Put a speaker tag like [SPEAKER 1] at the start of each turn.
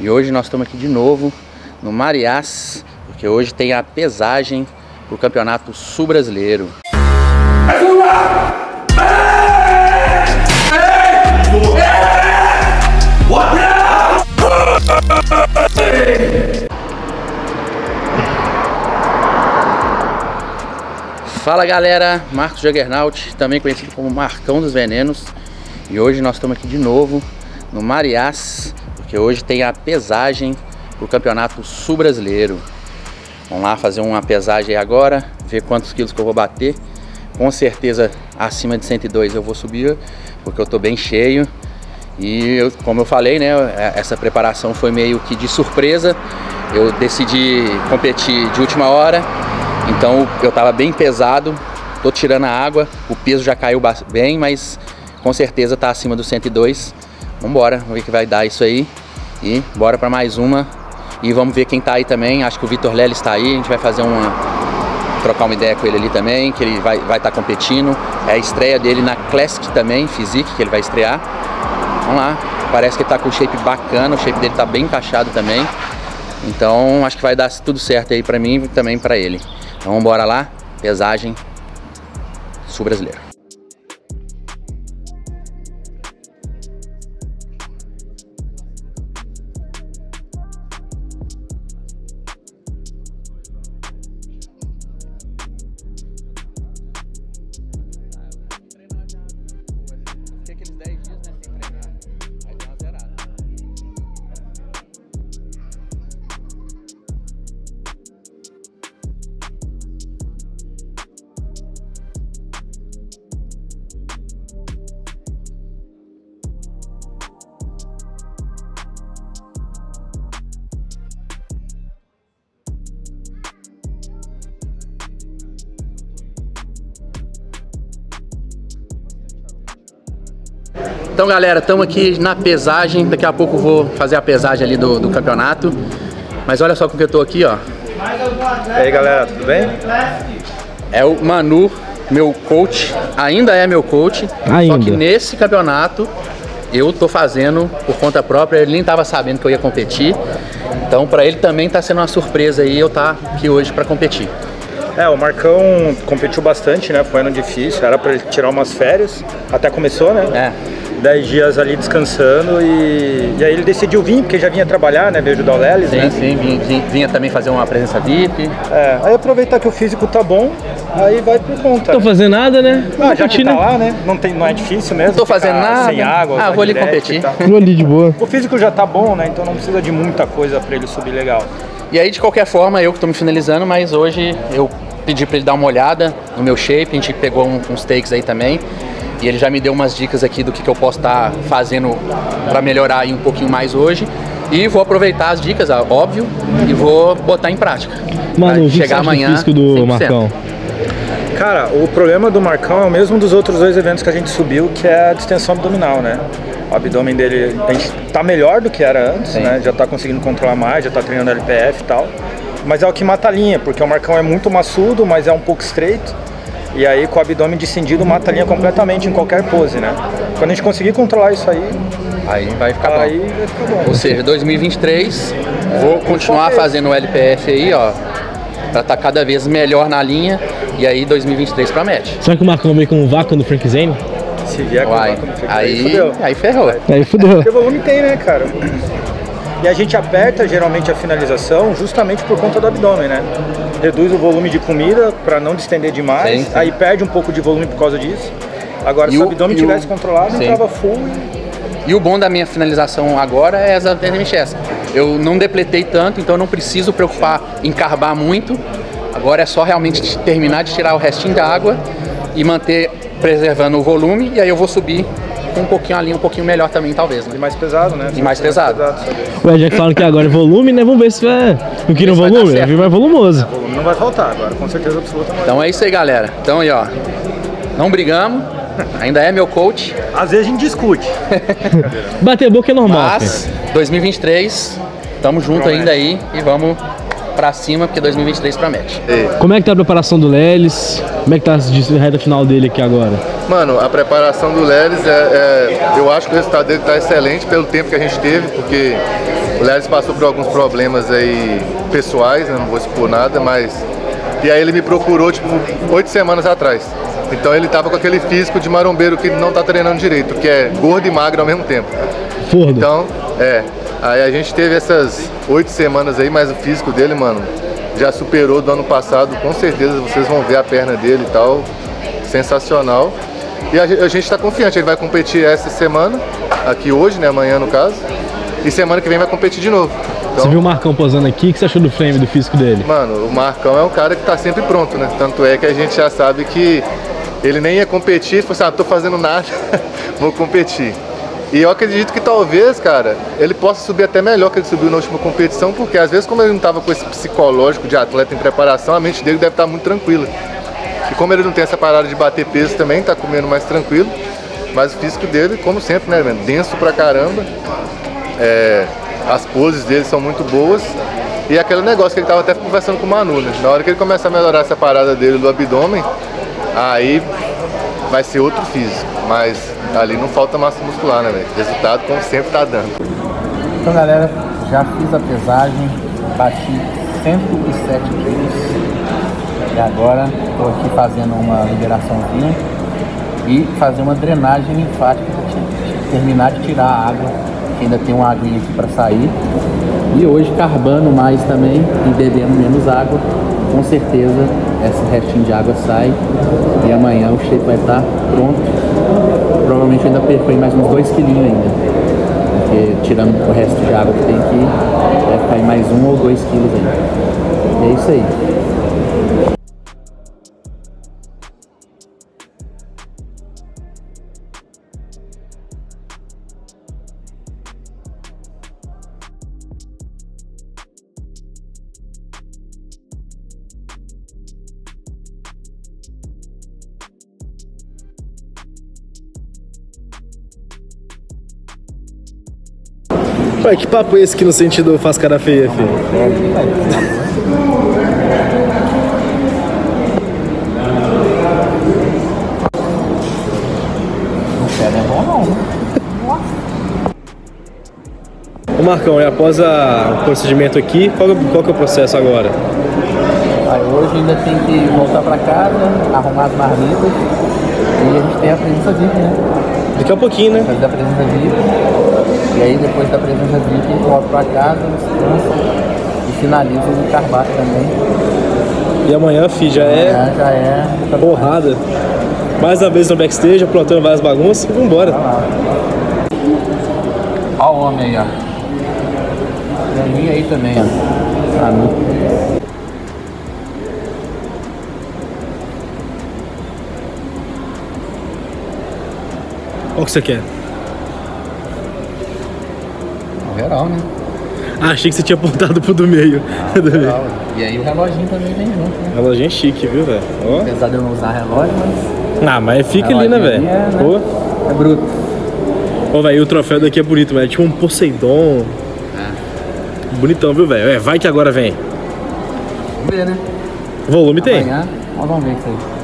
[SPEAKER 1] E hoje nós estamos aqui de novo no Mariás, porque hoje tem a pesagem para o Campeonato Sul Brasileiro. Fala galera, Marcos Juggernaut, também conhecido como Marcão dos Venenos. E hoje nós estamos aqui de novo no Mariás, porque hoje tem a pesagem para o Campeonato Sul Brasileiro. Vamos lá fazer uma pesagem agora, ver quantos quilos que eu vou bater. Com certeza acima de 102 eu vou subir, porque eu tô bem cheio. E como eu falei, né, essa preparação foi meio que de surpresa. Eu decidi competir de última hora, então eu tava bem pesado, tô tirando a água, o peso já caiu bem, mas com certeza tá acima dos 102. Vambora, vamos ver o que vai dar isso aí. E bora para mais uma. E vamos ver quem tá aí também. Acho que o Vitor Leles tá aí, a gente vai fazer trocar uma ideia com ele ali também, que ele vai estar competindo. É a estreia dele na Classic também, Physique, que ele vai estrear. Vamos lá, parece que ele tá com o shape bacana, o shape dele tá bem encaixado também. Então acho que vai dar tudo certo aí pra mim e também pra ele. Então vamos embora lá, pesagem Sul Brasileiro. Então galera, estamos aqui na pesagem, daqui a pouco eu vou fazer a pesagem ali do campeonato. Mas olha só com que eu tô aqui, ó.
[SPEAKER 2] E aí galera, tudo bem?
[SPEAKER 1] É o Manu, meu coach, ainda é meu coach. Só que nesse campeonato eu tô fazendo por conta própria, ele nem tava sabendo que eu ia competir. Então pra ele também tá sendo uma surpresa aí eu tá aqui hoje pra competir.
[SPEAKER 2] O Marcão competiu bastante, né? Foi um ano difícil, era pra ele tirar umas férias, até começou, né? 10 dias ali descansando e aí ele decidiu vir, porque já vinha trabalhar, né? Veio ajudar o Leles, né?
[SPEAKER 1] Sim, vinha também fazer uma presença VIP.
[SPEAKER 2] Aí aproveitar que o físico tá bom, aí vai por conta.
[SPEAKER 3] Não tô fazendo nada, né?
[SPEAKER 2] Já que tá lá, né? Não é difícil mesmo.
[SPEAKER 1] Não tô fazendo nada.
[SPEAKER 2] Sem água.
[SPEAKER 1] Vou ali competir.
[SPEAKER 3] Vou ali de boa.
[SPEAKER 2] O físico já tá bom, né? Então não precisa de muita coisa pra ele subir legal.
[SPEAKER 1] E aí, de qualquer forma, eu que tô me finalizando, mas hoje eu pedi pra ele dar uma olhada no meu shape, a gente pegou uns takes aí também. E ele já me deu umas dicas aqui do que eu posso estar fazendo para melhorar aí um pouquinho mais hoje. E vou aproveitar as dicas, óbvio, e vou botar em prática.
[SPEAKER 3] Mano,
[SPEAKER 1] chegar amanhã.
[SPEAKER 3] O físico do Marcão?
[SPEAKER 2] Cara, o problema do Marcão é o mesmo dos outros dois eventos que a gente subiu, que é a distensão abdominal, né? O abdômen dele, a gente tá melhor do que era antes, né? Já tá conseguindo controlar mais, já tá treinando LPF e tal. Mas é o que mata a linha, porque o Marcão é muito maçudo, mas é um pouco estreito. E aí com o abdômen descendido mata a linha completamente em qualquer pose, né? Quando a gente conseguir controlar isso aí
[SPEAKER 1] vai ficar bom.
[SPEAKER 2] Aí vai ficar bom.
[SPEAKER 1] Ou seja, 2023, vou continuar fazendo o LPF aí, ó, pra estar cada vez melhor na linha. E aí 2023 pra match.
[SPEAKER 3] Será que o Marcão veio com um vácuo no Frank Zane?
[SPEAKER 2] Se vier com o vácuo no Frank Zane,
[SPEAKER 1] aí ferrou.
[SPEAKER 3] Aí fudeu.
[SPEAKER 2] Porque volume tem, né, cara? E a gente aperta geralmente a finalização justamente por conta do abdômen, né? Reduz o volume de comida para não distender demais, aí perde um pouco de volume por causa disso. Agora, se o abdômen tivesse controlado, entrava full.
[SPEAKER 1] E o bom da minha finalização agora é exatamente essa. Eu não depletei tanto, então eu não preciso preocupar em carbar muito. Agora é só realmente terminar de tirar o restinho da água e manter preservando o volume, e aí eu vou subir com um pouquinho ali, um pouquinho melhor também, talvez, né?
[SPEAKER 2] E mais pesado, né?
[SPEAKER 1] E mais pesado.
[SPEAKER 3] Ué, já que falam que agora é volume, né? Vamos ver se vai... Não queria volume, vai vir mais volumoso.
[SPEAKER 2] O volume não vai faltar agora, com certeza absoluta.
[SPEAKER 1] Então é isso aí, galera. Então aí, ó, não brigamos, ainda é meu coach.
[SPEAKER 2] Às vezes a gente discute.
[SPEAKER 3] Bater boca é normal.
[SPEAKER 1] Mas, 2023, tamo junto ainda aí e vamos pra cima, porque 2023 promete.
[SPEAKER 3] Como é que tá a preparação do Leles? Como é que tá a reta final dele aqui agora?
[SPEAKER 4] Mano, a preparação do Leles, eu acho que o resultado dele tá excelente pelo tempo que a gente teve, porque O Lelis passou por alguns problemas aí pessoais, né? Não vou expor nada, mas... E aí ele me procurou, tipo, 8 semanas atrás. Então ele tava com aquele físico de marombeiro que não tá treinando direito, que é gordo e magro ao mesmo tempo.
[SPEAKER 3] Foda.
[SPEAKER 4] Então, aí a gente teve essas 8 semanas aí, mas o físico dele, mano, já superou do ano passado, com certeza vocês vão ver a perna dele e tal, sensacional. E a gente tá confiante, ele vai competir essa semana, aqui hoje, né, amanhã no caso, e semana que vem vai competir de novo. Então,
[SPEAKER 3] você viu o Marcão posando aqui, o que você achou do frame, do físico dele?
[SPEAKER 4] Mano, o Marcão é um cara que tá sempre pronto, né, tanto é que a gente já sabe que ele nem ia competir, falou assim, tô fazendo nada, vou competir. E eu acredito que talvez, cara, ele possa subir até melhor que ele subiu na última competição, porque às vezes como ele não estava com esse psicológico de atleta em preparação, a mente dele deve estar muito tranquila. E como ele não tem essa parada de bater peso também, tá comendo mais tranquilo, mas o físico dele, como sempre, né, mano, denso pra caramba, as poses dele são muito boas, e aquele negócio que ele tava até conversando com o Manu, né, na hora que ele começar a melhorar essa parada dele do abdômen, aí vai ser outro físico, mas ali não falta massa muscular, né, velho? Resultado, como sempre, tá dando.
[SPEAKER 1] Então, galera, já fiz a pesagem, bati 107 quilos e agora estou aqui fazendo uma liberaçãozinha e fazer uma drenagem linfática para terminar de tirar a água, que ainda tem uma aguinha aqui para sair. E hoje carbando mais também e bebendo menos água, com certeza esse restinho de água sai e amanhã o shape vai estar pronto. Provavelmente eu ainda perco mais uns 2 quilinhos ainda, porque tirando o resto de água que tem aqui, vai ficar aí mais 1 ou 2 quilos ainda. E é isso aí.
[SPEAKER 3] Ué, que papo é esse que no sentido faz cara feia, filho?
[SPEAKER 1] Não é bom não.
[SPEAKER 3] Ô Marcão, e após o procedimento aqui, qual que é o processo agora?
[SPEAKER 1] Aí hoje ainda tem que voltar pra casa, arrumar as marmitas e a gente tem a presença VIP, né?
[SPEAKER 3] Daqui a pouquinho, né?
[SPEAKER 1] Fazer a presença VIP. E aí depois da presença VIP, volto pra casa, descanso e finalizo o carbato também.
[SPEAKER 3] E amanhã, fi, já é porrada. Mais uma vez no backstage, aprontando várias bagunças e vambora.
[SPEAKER 1] Ó o homem aí, ó. E aí também, ó.
[SPEAKER 3] Qual que você quer?
[SPEAKER 1] O geral, né?
[SPEAKER 3] Ah, achei que você tinha apontado pro do meio.
[SPEAKER 1] Geral. E aí o reloginho também vem junto, né?
[SPEAKER 3] Reloginho é chique, viu, velho?
[SPEAKER 1] Apesar de eu não usar relógio, mas...
[SPEAKER 3] Ah, mas fica ali, né, velho?
[SPEAKER 1] Né?
[SPEAKER 3] Pô.
[SPEAKER 1] É bruto.
[SPEAKER 3] Ô, velho, o troféu daqui é bonito, velho. É tipo um Poseidon. Bonitão, viu, velho? Vai que agora vem.
[SPEAKER 1] Vamos ver, né?
[SPEAKER 3] Volume tem.
[SPEAKER 1] Amanhã, nós vamos ver isso aí.